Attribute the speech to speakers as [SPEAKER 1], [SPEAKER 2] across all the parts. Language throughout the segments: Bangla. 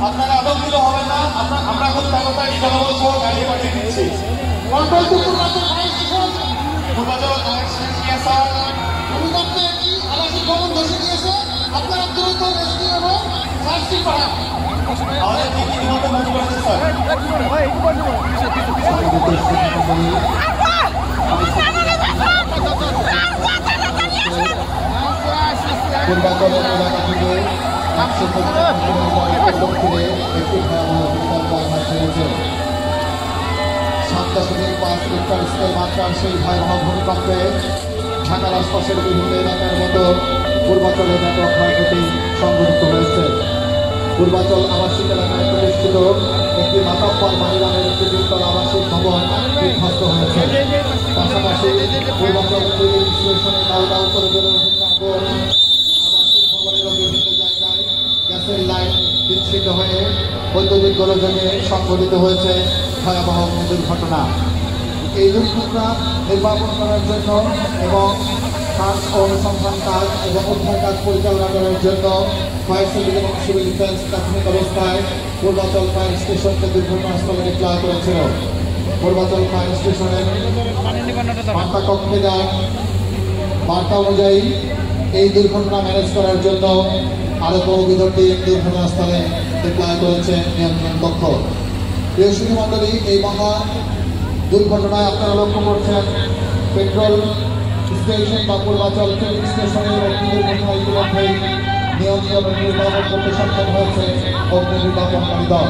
[SPEAKER 1] আপনারা আতঙ্কিত হবেন না, আমরা এখন তাড়াতাড়ি জনবল গাড়ি পাঠিয়ে দিচ্ছি। পূর্বাচল স্যার
[SPEAKER 2] ভূমিকম্পে একটি আবাসিক ভবন ধসে গিয়েছে, আপনারা দ্রুত রেস্কিউ এবং সার্চিং পাঠান।
[SPEAKER 1] আমাদের টিম ইতিমধ্যে মুভ করেছে স্যার।
[SPEAKER 3] পূর্বাচলের এলাকা থেকে 150 কিলোমিটার দক্ষিণে একটি ভয়াবহ ভূমিকম্প আঘাত হেনেছে। 7.5 রিক্টার স্কেল মাত্রার সেই ভয়াবহ ভূমিকম্পে ঢাকার আশপাশের বিভিন্ন এলাকার মতো পূর্বাচলের ব্যাপক ক্ষয়ক্ষতি সংঘটিত হয়েছে। পূর্বাচল আবাসিক এলাকায় প্রতিষ্ঠিত একটি মাতাব্বর বাড়ি নামের একটি দ্বিতলা আবাসিক ভবন বিধ্বস্ত হয়েছে। পাশাপাশি পূর্বাচল রেলওয়ে স্টেশনে দাউ দাউ করে বেড়ে ওঠা আগুন আবাসিক ভবনেরও বিভিন্ন জায়গায় গ্যাসের লাইন বিচ্ছিন্ন হয়ে বৈদ্যুতিক গোলযোগে সংঘটিত হয়েছে ভয়াবহ দুর্ঘটনা। এই দুর্ঘটনা নির্বাপন করার জন্য এবং কাজ অনুসন্ধান কাজ এবং উদ্ধার কাজ পরিচালনা করার জন্য ফায়ার সার্ভিস এবং সিভিল ডিফেন্স প্রাথমিক অবস্থায় পূর্বাচল ফায়ার স্টেশনকে দুর্ঘটনাস্থলে ডিক্লেয়ার করেছিল। পূর্বাচল ফায়ার স্টেশনের বার্তা কক্ষে যান বার্তা অনুযায়ী এই দুর্ঘটনা ম্যানেজ করার জন্য আরো বহুবিধ টিম দুর্ঘটনাস্থলে ডিক্লেয়ার করেছে নিয়ন্ত্রণ কক্ষ। প্রিয় সুধীমণ্ডলী, এই মহা দুর্ঘটনায় আপনারা লক্ষ্য করছেন পেট্রোল স্টেশন বা পূর্বাচল ফিলিং স্টেশনের একটি দুর্ঘটনা ইতিমধ্যেই নিয়ন্ত্রণ নির্বাপন করতে সক্ষম হয়েছে অগ্নি নির্বাপনকারী দল।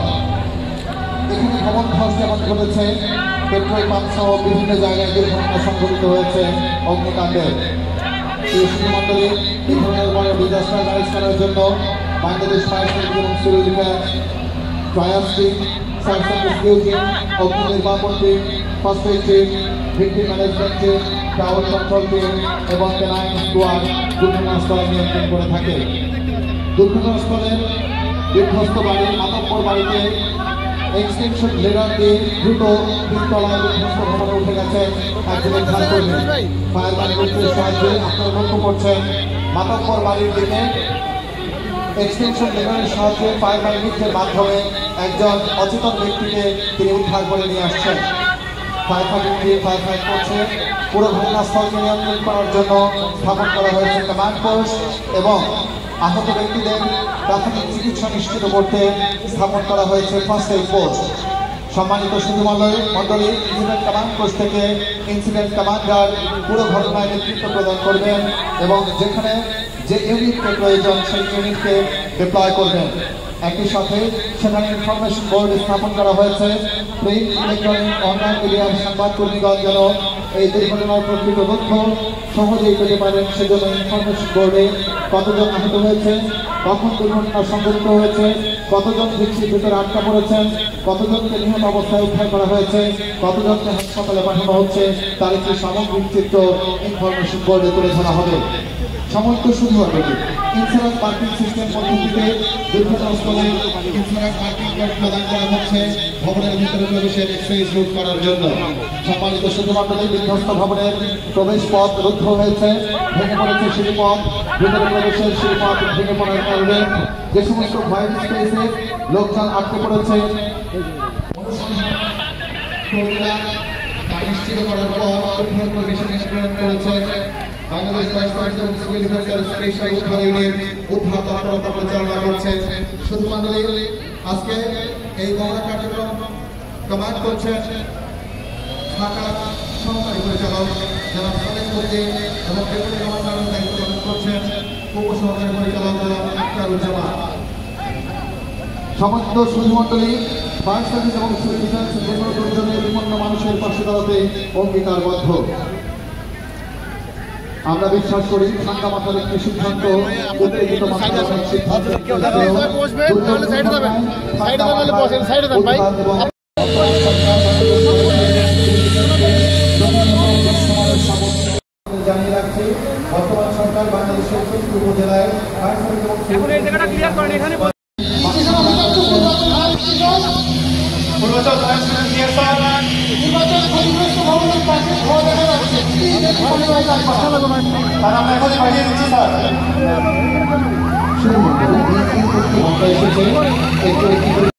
[SPEAKER 3] এখানে ভবন ধস যেমন ঘটেছে, পেট্রোল পাম্প সহ বিভিন্ন জায়গায় দুর্ঘটনা সংঘটিত হয়েছে অগ্নিকাণ্ডে। এই সুধীমণ্ডলী এই ধরনের বড় ডিজাস্টার ম্যানেজ করার জন্য বাংলাদেশ ফায়ার সার্ভিস এবং civil defence, fire team, search and rescue team, অগ্নি নির্বাপন team, first aid team, victim management team, tower control team এবং ক্যানাইন স্কোয়াড দুর্ঘটনাস্থলে নিয়ন্ত্রণ করে থাকে। দুর্ঘটনাস্থলের বিধ্বস্ত বাড়ি মাতাব্বর বাড়িতে এক্সটেনশন লেডার দিয়ে দ্রুত তিনতলায় বিধ্বস্ত ভবনে উঠে গেছেন একজন ফায়ার কর্মী। ফায়ার কর্মীদের সাহায্যে আপনারা লক্ষ্য করছেন মাতাব্বর বাড়ির দিকে এক্সটেনশন লেডারের সাহায্যে ফায়ার ব্রিগেডের মাধ্যমে একজন অচেতন ব্যক্তিকে তিনি উদ্ধার করে নিয়ে আসছেন। ফায়ার ফাইট করছে। পুরো ঘটনাস্থলকে নিয়ন্ত্রণ করার জন্য স্থাপন করা হয়েছে কমান্ড পোস্ট এবং আহত ব্যক্তিদের প্রাথমিক চিকিৎসা নিশ্চিত করতে স্থাপন করা হয়েছে ফার্স্ট এইড পোস্ট। সম্মানিত সুধীমণ্ডলী, ইনসিডেন্ট কমান্ড পোস্ট থেকে ইনসিডেন্ট কমান্ডার পুরো ঘটনায় নেতৃত্ব প্রদান করবেন এবং যেখানে যে ইউনিটকে প্রয়োজন সেই ইউনিটকে ডিপ্লয় করবেন। একই সাথে সেখানে ইনফরমেশন বোর্ড স্থাপন করা হয়েছে। প্রিন্ট, ইলেকট্রনিক, অনলাইন মিডিয়ার সংবাদকর্মীগণ যেন এই দুর্ঘটনার প্রকৃত তথ্য সহজেই পেতে পারেন, সেজন্য ইনফরমেশন বোর্ডে কতজন আহত হয়েছে, কখন দুর্ঘটনা সংঘটিত হয়েছে, কতজন ভিক্ষির ভিতরে আটকা পড়েছেন, কতজনকে নিহত অবস্থায় উদ্ধার করা হয়েছে, কতজনকে হাসপাতালে পাঠানো হচ্ছে, তার একটি সামগ্রিক চিত্র ইনফরমেশন বোর্ডে তুলে ধরা হবে। সমস্ত সুবিধাগুলি ইন্স্যুরেন্স পার্কিং সিস্টেম পদ্ধতিতে দুর্ঘটনাস্থলে ইন্স্যুরেন্স পার্কিং কার্ড প্রদান করা হচ্ছে ভবনের ভিতরে প্রবেশের এক্সপ্রেস রুট করার জন্য। সম্মানিত সুধীমণ্ডলী, বিধ্বস্ত ভবনের প্রবেশ পথ রুদ্ধ হয়েছে, ভেঙে পড়েছে সিঁড়িপথ। ভিতরে প্রবেশের সিঁড়িপথ ভেঙে পড়ার কারণে যে সমস্ত ভয়েস স্পেসে লোকজন আটকে পড়েছে নিশ্চিত করার পর প্রবেশের নিষ্ক্রিয় করেছে বাংলাদেশ ফায়ার সার্ভিস এবং সিভিল ডিফেন্সের স্পেশাল উদ্ধার ইউনিট উদ্ধার তৎপরতা পরিচালনা করছে। সুধীমণ্ডলী, আজকে এই মহড়া কার্যক্রম কমান্ড করছেন ঢাকা সহকারী পরিচালক জনাব সালেক উদ্দিন এবং ডেপুটি কমান্ডারের দায়িত্ব পালন করছেন উপসহকারী পরিচালক জনাব আখতারুজ্জামান। সমস্ত সুধীমণ্ডলী, ফায়ার সার্ভিস এবং সিভিল ডিফেন্স যে কোনো দুর্যোগে বিপন্ন মানুষের পাশে দাঁড়াতে অঙ্গীকারবদ্ধ। আমরা বিশ্বাস করি ঠান্ডা মাথার একটি সিদ্ধান্ত উত্তেজিত মাথার সিদ্ধান্ত জানিয়ে রাখছি বর্তমান সরকার বাংলাদেশের প্রতি উপজেলায় বার্তা এসেছে একটু